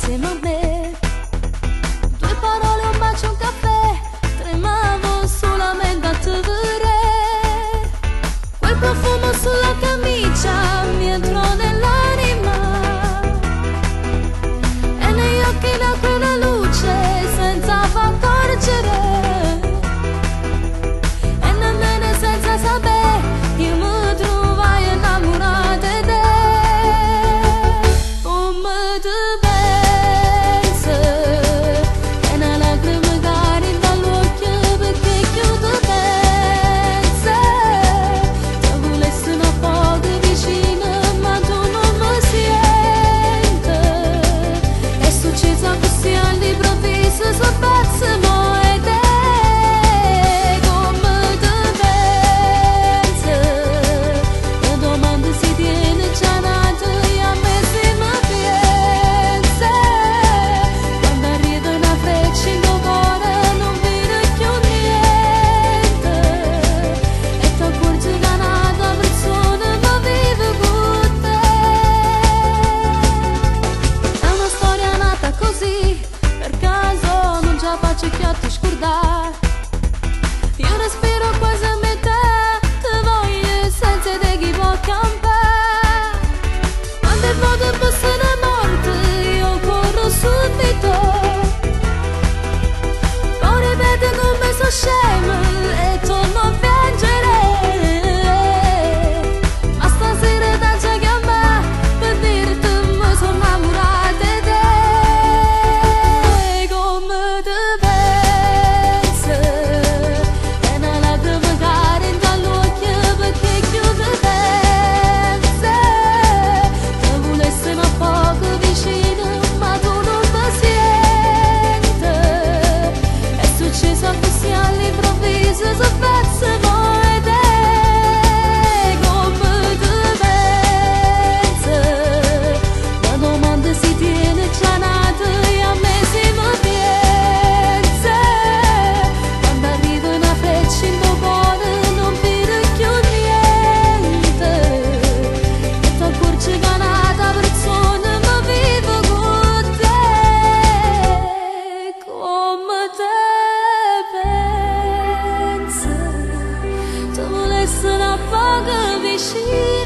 insieme a me. Due parole, un bacio, un caffè, tremavo solamente a te vedere. Quel profumo sulla camicia mi entrò nell'anima e negli occhi da quella luce senza far accorgere e nemmeno senza sapere io mi trovai innamorata di te. Come ti pensi e una lacrima cade dall'occhio perché più ti pensi. Se volessi una poco vicino ma tu non mi senti. È successo così all'improvviso, so pazzo mo e te. Come ti pensi? La domanda si tiene già nato e a me si mi pensa. Quando arriva una freccia in tuo cuore non vedo più niente e ti accorgi che un'altra persona ma vive con te. È una storia nata così per caso, non ce la faccio più a ti scordare. Io respiro quasi a metà, ti voglio senza te chi può campare. Quando volte passano morte io corro subito, poi ripeto come sono scema e torno a piangere. Ma stasera t'ho chiamato per dirti mi sono innamorata di te. Come ti pensi e una lacrima cade dall'occhio perché più ti pensi. Se volessi ma poco vicino ma tu non mi senti. È successo così all'improvviso, so pazzo come te. Come ti pensi? La domanda si tiene già nata e a me si mi pensa. Quando arriva una freccia in tuo cuore non vedo più niente e ti accorgi che un'altra persona ma vivo con te. Come te pensi? Se volessi una poco vicino